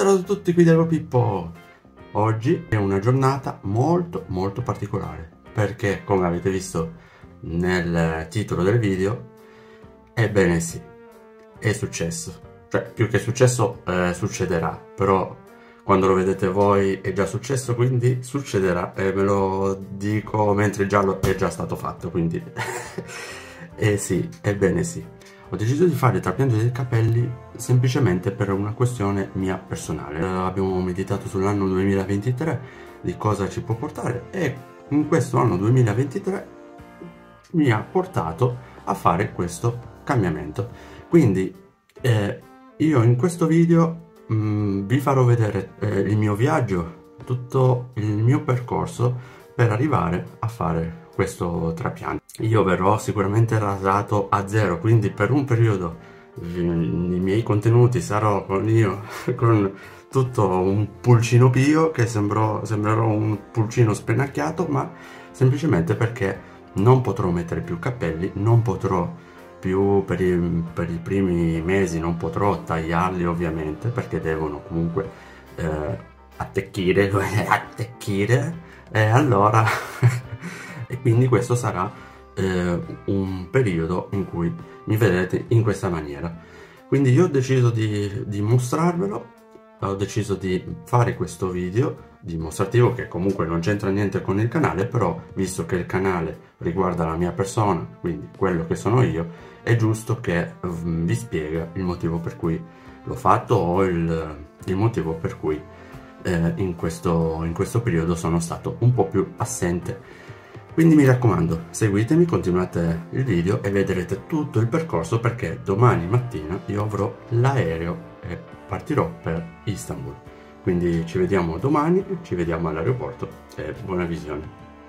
saluto a tutti qui dello Pippo. Oggi è una giornata molto particolare perché, come avete visto nel titolo del video, ebbene sì, è successo. Cioè, più che successo, succederà, però quando lo vedete voi è già successo, quindi succederà, e me lo dico mentre già è già stato fatto, quindi sì, ebbene sì. Ho deciso di fare il trapianto dei capelli semplicemente per una questione mia personale. Abbiamo meditato sull'anno 2023, di cosa ci può portare, e in questo anno 2023 mi ha portato a fare questo cambiamento. Quindi io in questo video vi farò vedere il mio viaggio, tutto il mio percorso per arrivare a fare questo trapianto. Io verrò sicuramente rasato a zero, quindi per un periodo i miei contenuti sarò con tutto un pulcino pio, che sembrerò un pulcino spennacchiato, ma semplicemente perché non potrò mettere più capelli, non potrò più per i primi mesi, non potrò tagliarli ovviamente, perché devono comunque attecchire, e allora e quindi questo sarà un periodo in cui mi vedrete in questa maniera. Quindi io ho deciso di mostrarvelo, ho deciso di fare questo video dimostrativo, che comunque non c'entra niente con il canale, però visto che il canale riguarda la mia persona, quindi quello che sono io, è giusto che vi spiega il motivo per cui l'ho fatto, o il motivo per cui in questo periodo sono stato un po' più assente. Quindi mi raccomando, seguitemi, continuate il video e vedrete tutto il percorso, perché domani mattina io avrò l'aereo e partirò per Istanbul. Quindi ci vediamo domani, ci vediamo all'aeroporto e buona visione.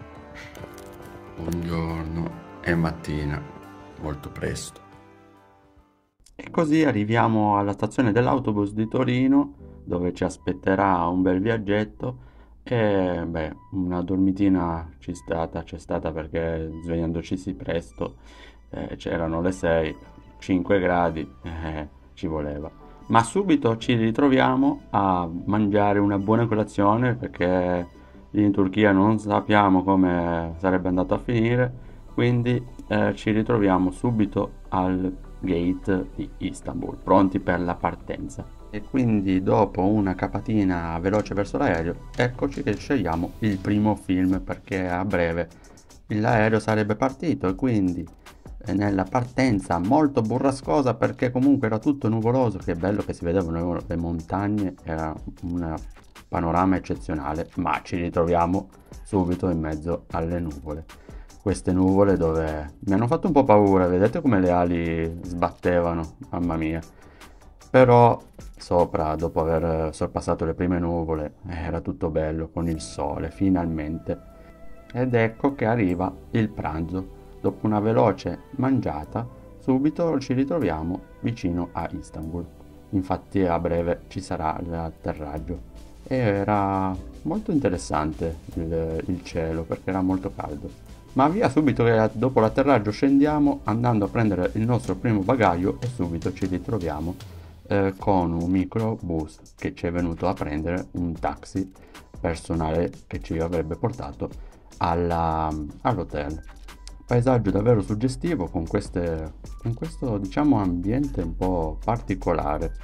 Buongiorno, è mattina, molto presto. E così arriviamo alla stazione dell'autobus di Torino, dove ci aspetterà un bel viaggetto. E beh, una dormitina c'è stata, perché svegliandoci presto, c'erano le 6, 5 gradi, ci voleva. Ma subito ci ritroviamo a mangiare una buona colazione, perché lì in Turchia non sappiamo come sarebbe andato a finire, quindi ci ritroviamo subito al gate di Istanbul, pronti per la partenza. E quindi dopo una capatina veloce verso l'aereo, eccoci che scegliamo il primo film, perché a breve l'aereo sarebbe partito, e quindi nella partenza molto burrascosa, perché comunque era tutto nuvoloso. Che bello che si vedevano le montagne, era un panorama eccezionale, ma ci ritroviamo subito in mezzo alle nuvole. Queste nuvole dove mi hanno fatto un po' paura, vedete come le ali sbattevano, mamma mia. Però sopra, dopo aver sorpassato le prime nuvole, era tutto bello con il sole, finalmente. Ed ecco che arriva il pranzo. Dopo una veloce mangiata, subito ci ritroviamo vicino a Istanbul. Infatti a breve ci sarà l'atterraggio. E era molto interessante il cielo, perché era molto caldo. Ma via subito, che dopo l'atterraggio scendiamo andando a prendere il nostro primo bagaglio, e subito ci ritroviamo con un microbus che ci è venuto a prendere, un taxi personale che ci avrebbe portato all'hotel. Paesaggio davvero suggestivo, con questo diciamo ambiente un po' particolare.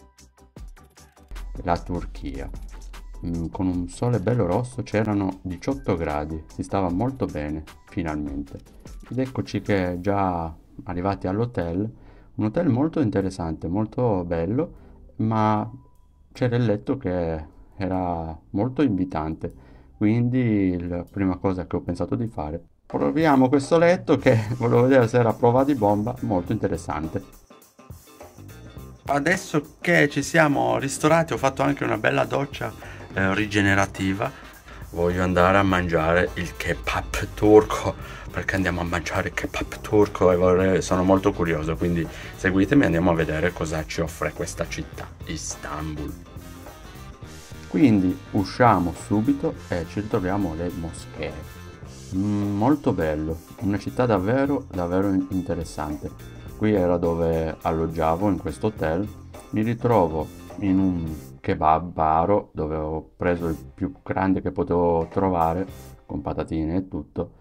La Turchia, con un sole bello rosso, c'erano 18 gradi, si stava molto bene finalmente. Ed eccoci che già arrivati all'hotel, un hotel molto interessante, molto bello, ma c'era il letto che era molto invitante, quindi la prima cosa che ho pensato di fare, proviamo questo letto, che volevo vedere se era a prova di bomba, molto interessante. Adesso che ci siamo ristorati, ho fatto anche una bella doccia rigenerativa. Voglio andare a mangiare il kebab turco, perché andiamo a mangiare il kebab turco e sono molto curioso, quindi seguitemi, andiamo a vedere cosa ci offre questa città, Istanbul. Quindi usciamo subito e ci ritroviamo le moschee. Molto bello, una città davvero interessante. Qui era dove alloggiavo, in questo hotel. Mi ritrovo in un kebab aro, dove ho preso il più grande che potevo trovare, con patatine e tutto.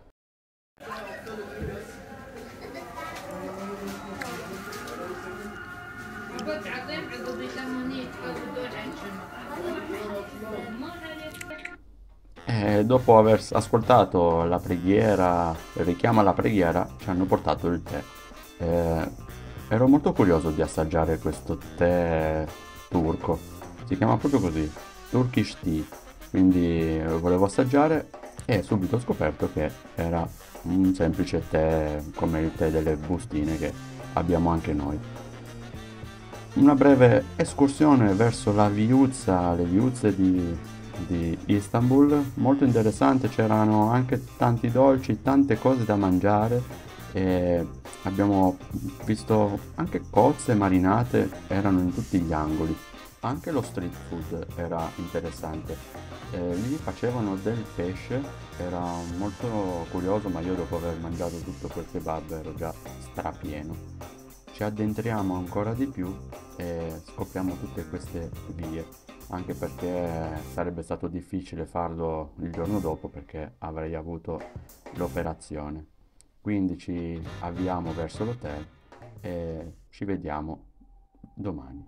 E dopo aver ascoltato la preghiera, il richiamo alla preghiera, ci hanno portato il tè. Ero molto curioso di assaggiare questo tè turco, si chiama proprio così, Turkish Tea, quindi volevo assaggiare e subito ho scoperto che era un semplice tè come il tè delle bustine che abbiamo anche noi. Una breve escursione verso la viuzza, le viuzze di Istanbul, molto interessante, c'erano anche tanti dolci, tante cose da mangiare e abbiamo visto anche cozze marinate, erano in tutti gli angoli. Anche lo street food era interessante. Lì facevano del pesce, era molto curioso, ma io dopo aver mangiato tutto quel kebab ero già strapieno. Ci addentriamo ancora di più e scopriamo tutte queste vie, anche perché sarebbe stato difficile farlo il giorno dopo perché avrei avuto l'operazione. Quindi ci avviamo verso l'hotel e ci vediamo domani.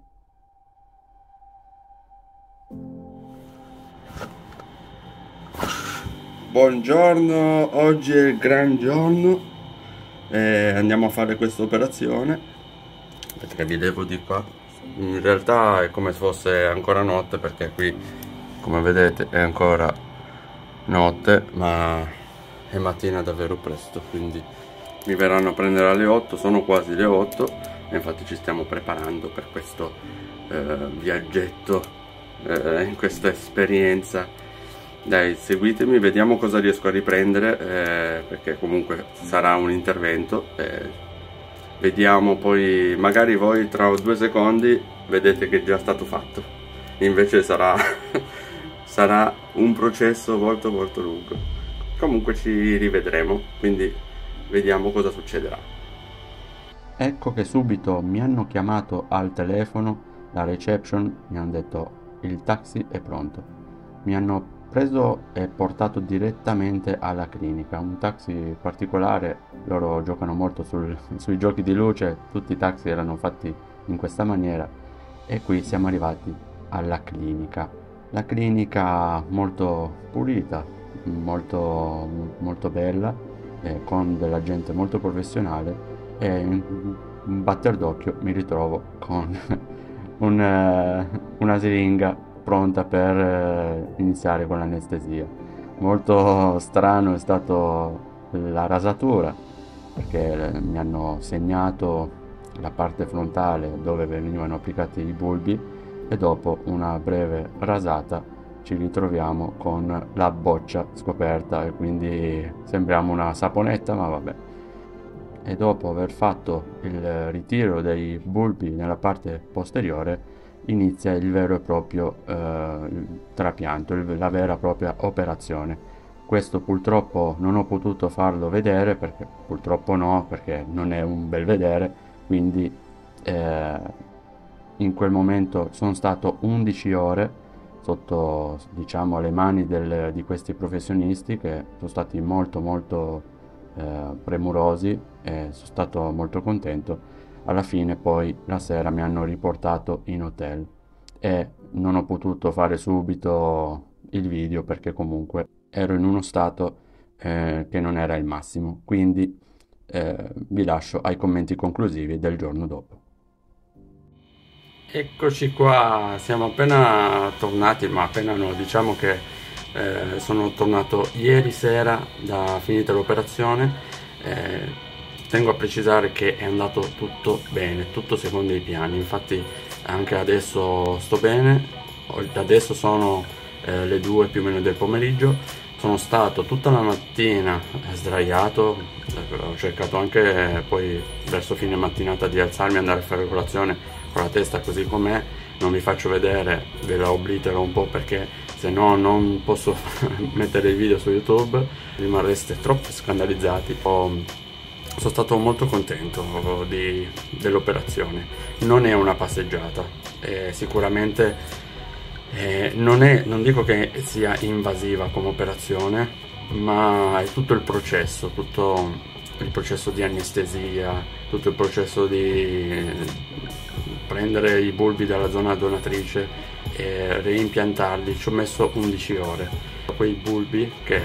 Buongiorno, oggi è il gran giorno e andiamo a fare questa operazione. Perché vi levo di qua. In realtà è come se fosse ancora notte, perché qui, come vedete, è ancora notte, ma è mattina davvero presto, quindi mi verranno a prendere alle 8, sono quasi le 8 e infatti ci stiamo preparando per questo viaggetto, in questa esperienza. Dai, seguitemi, vediamo cosa riesco a riprendere, perché comunque sarà un intervento. Vediamo poi, magari voi tra 2 secondi vedete che è già stato fatto, invece sarà un processo molto lungo. Comunque ci rivedremo, quindi vediamo cosa succederà. Ecco che subito mi hanno chiamato al telefono, la reception, mi hanno detto il taxi è pronto. Mi hanno preso e portato direttamente alla clinica, un taxi particolare, loro giocano molto sui giochi di luce, tutti i taxi erano fatti in questa maniera e qui siamo arrivati alla clinica. La clinica molto pulita, molto bella, con della gente molto professionale e in un batter d'occhio mi ritrovo con una siringa pronta per iniziare con l'anestesia. Molto strano è stato la rasatura, perché mi hanno segnato la parte frontale dove venivano applicati i bulbi e dopo una breve rasata ci ritroviamo con la boccia scoperta e quindi sembriamo una saponetta, ma vabbè. E dopo aver fatto il ritiro dei bulbi nella parte posteriore inizia il vero e proprio trapianto, la vera e propria operazione. Questo purtroppo non ho potuto farlo vedere, perché purtroppo no, perché non è un bel vedere, quindi in quel momento sono stato 11 ore sotto, diciamo, le mani di questi professionisti che sono stati molto premurosi e sono stato molto contento. Alla fine poi la sera mi hanno riportato in hotel e non ho potuto fare subito il video perché comunque ero in uno stato che non era il massimo, quindi vi lascio ai commenti conclusivi del giorno dopo. Eccoci qua, siamo appena tornati, ma appena no, diciamo che sono tornato ieri sera da finita l'operazione. Tengo a precisare che è andato tutto bene, tutto secondo i piani, infatti anche adesso sto bene. Adesso sono le 2 più o meno del pomeriggio, sono stato tutta la mattina sdraiato, ho cercato anche poi verso fine mattinata di alzarmi e andare a fare colazione con la testa così com'è, non vi faccio vedere, ve la oblitero un po' perché se no non posso mettere il video su YouTube, rimarreste troppo scandalizzati. Sono stato molto contento dell'operazione, non è una passeggiata, sicuramente Non dico che sia invasiva come operazione, ma è tutto il processo di anestesia, tutto il processo di prendere i bulbi dalla zona donatrice e reimpiantarli. Ci ho messo 11 ore. Quei bulbi che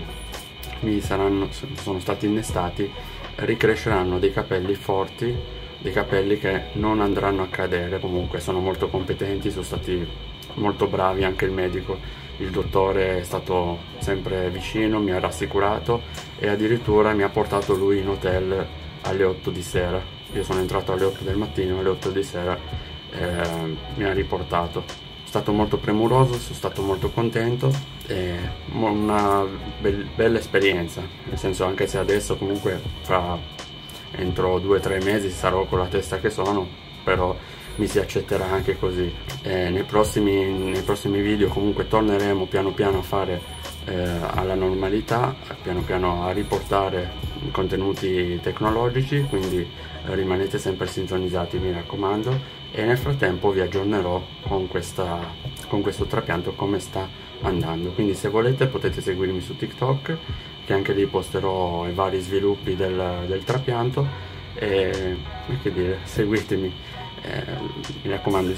sono stati innestati ricresceranno dei capelli forti, dei capelli che non andranno a cadere. Comunque sono molto competenti, sono stati molto bravi, anche il medico, il dottore è stato sempre vicino, mi ha rassicurato e addirittura mi ha portato lui in hotel alle 8 di sera. Io sono entrato alle 8 del mattino, alle 8 di sera mi ha riportato. Sono stato molto premuroso, sono stato molto contento, una bella esperienza, nel senso, anche se adesso comunque entro 2 o 3 mesi sarò con la testa che sono, però mi si accetterà anche così. Nei prossimi video comunque torneremo piano piano a fare alla normalità, piano piano a riportare contenuti tecnologici, quindi rimanete sempre sintonizzati, mi raccomando, e nel frattempo vi aggiornerò con questo trapianto come sta andando. Quindi se volete potete seguirmi su TikTok, che anche lì posterò i vari sviluppi del trapianto, e che dire, seguitemi. Mi raccomando,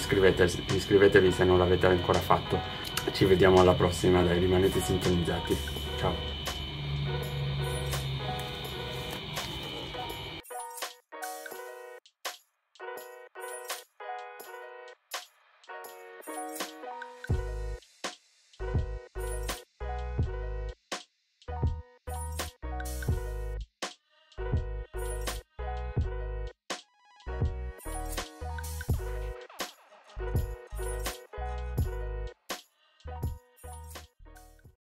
iscrivetevi se non l'avete ancora fatto. Ci vediamo alla prossima, dai, rimanete sintonizzati. Ciao.